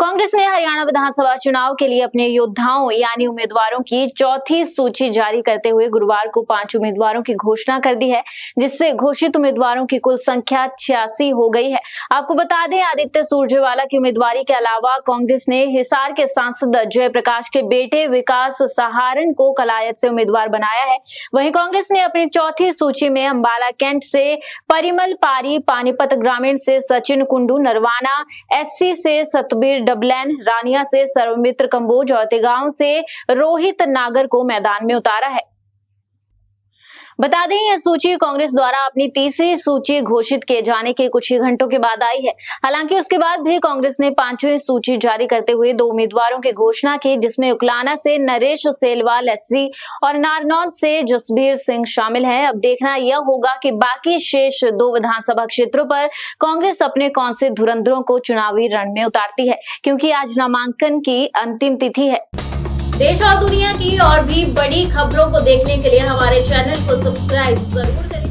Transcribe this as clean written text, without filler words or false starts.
कांग्रेस ने हरियाणा विधानसभा चुनाव के लिए अपने योद्धाओं यानी उम्मीदवारों की चौथी सूची जारी करते हुए गुरुवार को 5 उम्मीदवारों की घोषणा कर दी है, जिससे घोषित उम्मीदवारों की कुल संख्या 86 हो गई है। आपको बता दें, आदित्य सुरजेवाला की उम्मीदवारी के अलावा कांग्रेस ने हिसार के सांसद जयप्रकाश के बेटे विकास सहारण को कलायत से उम्मीदवार बनाया है। वहीं कांग्रेस ने अपनी चौथी सूची में अंबाला कैंट से परिमल पारी, पानीपत ग्रामीण से सचिन कुंडू, नरवाना एससी से सतबीर डबलैन, रानिया से सर्वमित्र कंबोज और तिगांव से रोहित नागर को मैदान में उतारा है। बता दें, यह सूची कांग्रेस द्वारा अपनी तीसरी सूची घोषित किए जाने के कुछ ही घंटों के बाद आई है। हालांकि उसके बाद भी कांग्रेस ने 5वीं सूची जारी करते हुए 2 उम्मीदवारों की घोषणा की, जिसमें उकलाना से नरेश सेलवाल एससी और नारनौंद से जसबीर सिंह शामिल हैं। अब देखना यह होगा कि बाकी शेष 2 विधानसभा क्षेत्रों पर कांग्रेस अपने कौन से धुरंधरों को चुनावी रण में उतारती है, क्योंकि आज नामांकन की अंतिम तिथि है। देश और दुनिया की और भी बड़ी खबरों को देखने के लिए हमारे चैनल को सब्सक्राइब जरूर करें।